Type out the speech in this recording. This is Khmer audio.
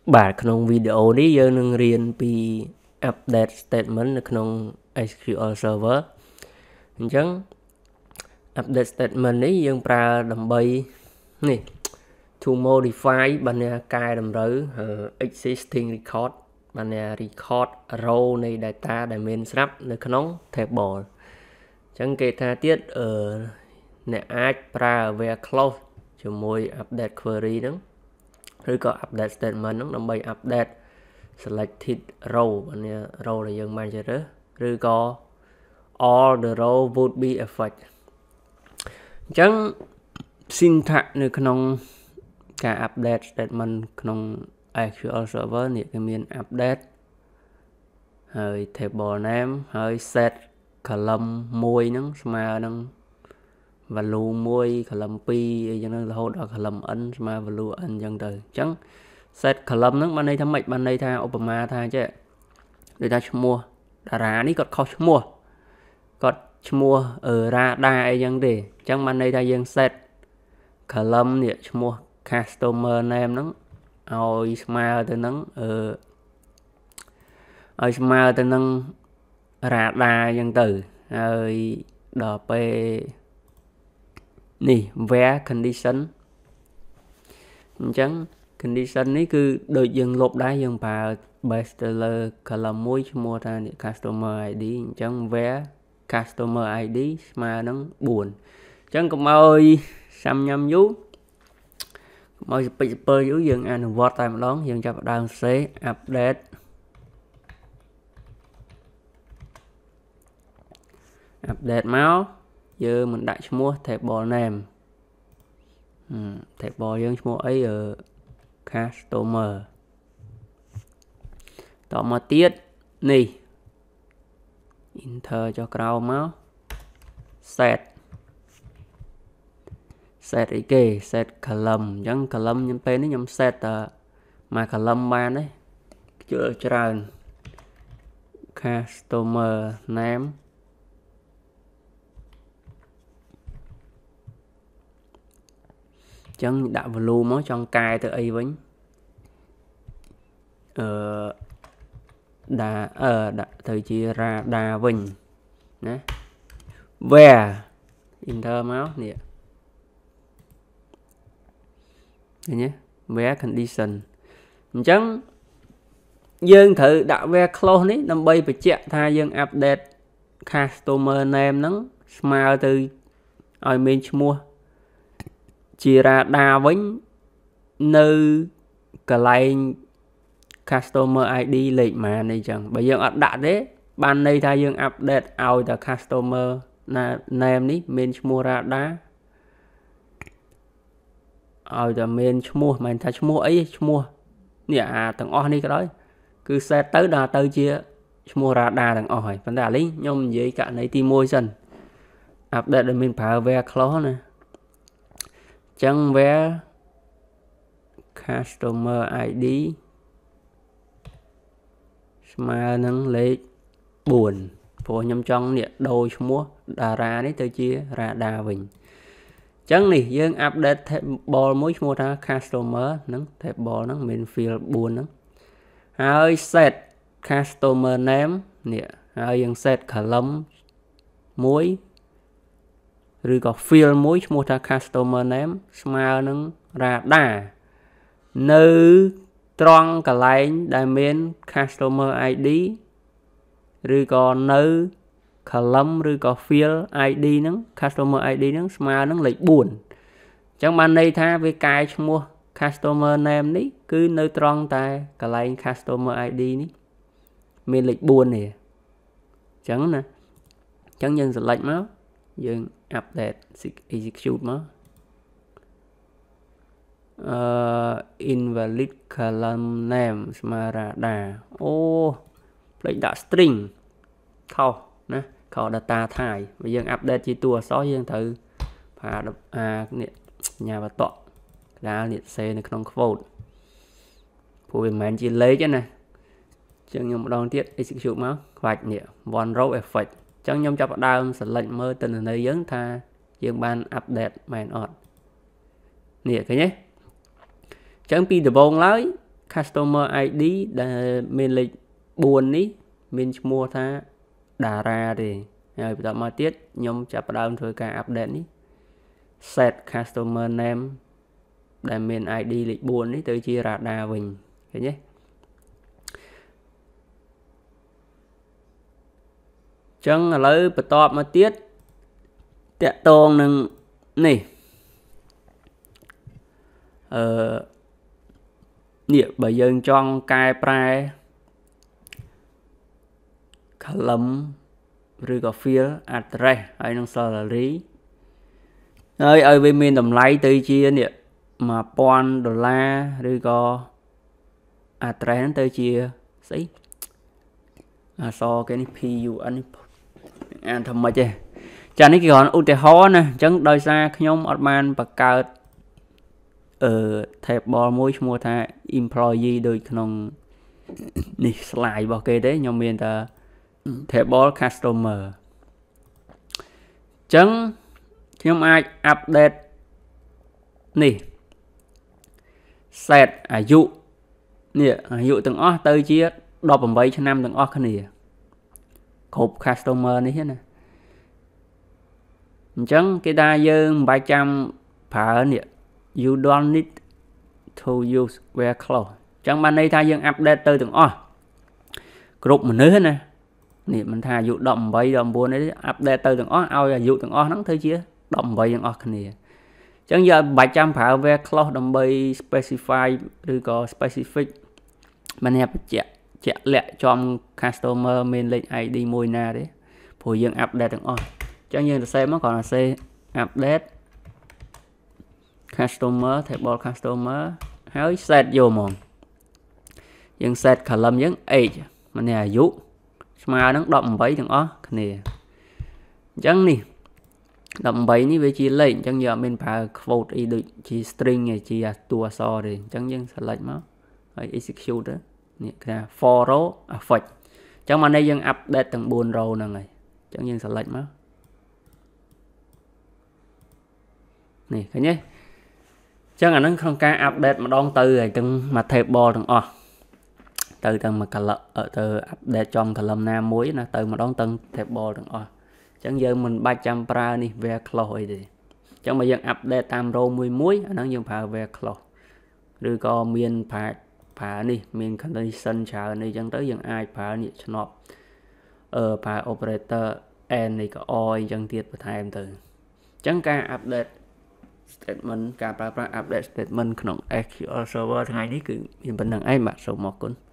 បាទក្នុងវីដេអូនេះយើងនឹងរៀនពី update statement នៅក្នុង SQL Server អញ្ចឹង update statement នេះយើងប្រើដើម្បីនេះ to modify បានន័យកែតម្រូវ existing record បានន័យ record row នៃ data ដែលមានស្រាប់នៅក្នុង table អញ្ចឹងគេថាទៀតអ្នកអាចប្រើ where clause ជាមួយ update query ហ្នឹងឬក៏ update statement ហ្នឹងដើម្បី update selected row បានន័យ row ដែលយើងបានជ្រើសរើសឬក៏ all the row would be affect អញ្ចឹង syntax នៅក្នុងការ update statement ក្នុង SQL Server នេះគេមាន update ហើយ table name ហើយ set column 1ហ្នឹងស្មើនឹង value 1 column 2 អីចឹងរហូតដល់ column n ស្មើ value n ចឹងទៅអញ្ចឹង set column ហ្នឹងបានន័យថាម៉េចបានន័យថាឧបមាថាចេះដូចថាឈ្មោះតារានេះគាត់ខុសឈ្មោះគាត់ឈ្មោះradar អីចឹងទេអញ្ចឹងបានន័យថាយើង set column នេះឈ្មោះ customer name ហ្នឹងឲ្យស្មើទៅនឹងឲ្យស្មើទៅនឹង radar ចឹងទៅហើយដល់ពេលនេះ where condition អញ្ចឹង condition នេះគឺដូចយើងលុបដែរយើងប្រើ base ទៅលើ column មួយឈ្មោះថា customer ID អញ្ចឹង where customer ID ស្មើនឹង 4 អញ្ចឹងកុំឲ្យសាំញ៉ាំយូរកុំឲ្យសពេចសពិលយូរយើងអនុវត្តតែម្ដងយើងចាប់ផ្ដើមសរសេរ updateមកយើងមិនដាក់ឈ្មោះ table name table យើងឈ្មោះអីcustomer តមកទៀតនេះ enter ចុះក្រោមមក set អីគេ set column អញ្ចឹង column ខ្ញុំពេលនេះខ្ញុំ set តែមួយ column បានទេច្រើន customer nameចឹងដាក់ value មកចង់កែទៅអីវិញដាក់ទៅជា radar វិញណា where enter មកនេះឃើញទេ where condition អញ្ចឹងយើងត្រូវដាក់ where clause នេះដើម្បីបញ្ជាក់ថាយើង update customer name ហ្នឹងស្មើទៅឲ្យមានឈ្មោះជា radar វិញនៅកន្លែង customer ID លេខម៉ានអីចឹងបើយើងអត់ដាក់ទេបានន័យថាយើង update ឲ្យតែ customer name នេះមានឈ្មោះ radar ឲ្យតែមានឈ្មោះមិនថាឈ្មោះអីឈ្មោះនេះទាំងអស់នេះក៏ដោយគឺ set ទៅដល់ទៅជាឈ្មោះ radar ទាំងអស់ហើយប៉ុន្តែឥឡូវខ្ញុំនិយាយករណីទី1សិន update ដែលមានប្រើ where clause ណាចឹង where customer ID ស្មើនឹងលេខ 4 ព្រោះខ្ញុំចង់នេះដូរឈ្មោះតារានេះទៅជា radar វិញចឹងនេះយើង update table មួយឈ្មោះថា customer ហ្នឹង table ហ្នឹងមាន field 4ហ្នឹងហើយ set customer name នេះហើយយើង set column មួយឬក៏ field មួយឈ្មោះថា customer name ស្មើនឹង radar នៅត្រង់កន្លែងដែលមាន customer ID ឬក៏នៅ column ឬក៏ field ID ហ្នឹង customer ID ហ្នឹងស្មើនឹងលេខ 4 អញ្ចឹងបានន័យថាវាកែឈ្មោះ customer name នេះគឺនៅត្រង់តែកន្លែង customer ID នេះមានលេខ 4 នេះអញ្ចឹងណាអញ្ចឹងយើង select មកយើង update execute មកinvalid column name ស្មើ radar អូផ្លេចដាក់ string ខុសណាខុស data type បើយើង update ជាតួអក្សរយើងត្រូវប្រើនេះញ៉ាបតកដាលនេះសេនៅក្នុង quote ព្រោះវាមិនមែនជាលេខទេណាអញ្ចឹងខ្ញុំម្ដងទៀត execute មកខ្វាច់នេះ one row effect អញ្ចឹងខ្ញុំចាប់ផ្ដើម select មើលទិន្នន័យយើងថាយើងបាន update មែនអត់នេះឃើញទេអញ្ចឹងពីដំបូងឡើយ customer ID ដែលមានលេខ4នេះមានឈ្មោះថា Dara ទេហើយបន្តមកទៀតខ្ញុំចាប់ផ្ដើមធ្វើការ update នេះ set customer name ដែលមាន ID លេខ4នេះទៅជា Radar វិញឃើញទេចឹងឥឡូវបន្តមកទៀតតាក់ទងនឹងនេះនេះបើយើងចង់កែប្រែ column ឬក៏ field address ហើយនឹង salary ហើយឲ្យវាមានតម្លៃទៅជានេះ$1000ឬក៏ address ទៅជាស្អីអក្សរគេនេះ PUN អានថាម៉េចទេចានេះគេគ្រាន់ឧទាហរណ៍ណាអញ្ចឹងដោយសារខ្ញុំអត់បានបង្កើត table មួយឈ្មោះថា employee ដូចក្នុងនេះ slide របស់គេទេខ្ញុំមានតែ table customer អញ្ចឹងខ្ញុំអាច update នេះ set អាយុនេះអាយុទាំងអស់ទៅជា18ឆ្នាំទាំងអស់គ្នាគ្រប់ customer នេះណាអញ្ចឹងគេថាយើងមិនបាច់ចាំប្រើនេះ you don't need to use where close អញ្ចឹងបានន័យថាយើង update ទៅទាំងអស់គ្រប់មនុស្សណានេះមិនថាអាយុ18 19នេះ update ទៅទាំងអស់ឲ្យអាយុទាំងអស់ហ្នឹងទៅជា18ទាំងអស់គ្នាអញ្ចឹងយើងមិនបាច់ចាំប្រើ where close ដើម្បី specify ឬក៏ specific មិនថាបញ្ជាក់ជាក់លាក់ចំ customer មានលេខ ID មួយណាទេព្រោះយើង update ទាំងអស់អញ្ចឹងយើងសរសេរមកគ្រាន់តែ say update customer table customer ហើយ set យកហ្មងយើង set column យើង age មិនថាអាយុស្មើនឹង18ទាំងអស់គ្នាអញ្ចឹងនេះ18នេះវាជាលេខអញ្ចឹងយើងអត់មានប្រើ quote អីដូចជា string ឯជាតួអក្សរទេអញ្ចឹងយើង select មកហើយ execute នេះគេថា for row affect អញ្ចឹងមកនេះយើង update ទាំង4 row ហ្នឹងហើយអញ្ចឹងយើង select មកនេះឃើញទេអញ្ចឹងអាហ្នឹងក្នុងការ update ម្ដងទៅហើយទាំងមួយ table ទាំងអស់ទៅទាំងមួយ column ទៅ update ចំ column ណាមួយណាទៅម្ដងទាំង table ទាំងអស់អញ្ចឹងយើងមិនបាច់ចាំប្រើនេះ where close អីទេអញ្ចឹងបើយើង update តាម row មួយអាហ្នឹងយើងប្រើ where close ឬក៏មានប្រើនេះមាន condition ច្រើនអីចឹងទៅយើងអាចប្រើនេះឆ្នប់ប្រើ operator and នេះក៏ or អីចឹងទៀតបន្ថែមទៅអញ្ចឹងការ update statement ការប្រើប្រាស់ update statement ក្នុង SQL Server ថ្ងៃនេះគឺមានប៉ុណ្្នឹងឯងបាទសូមអរគុណ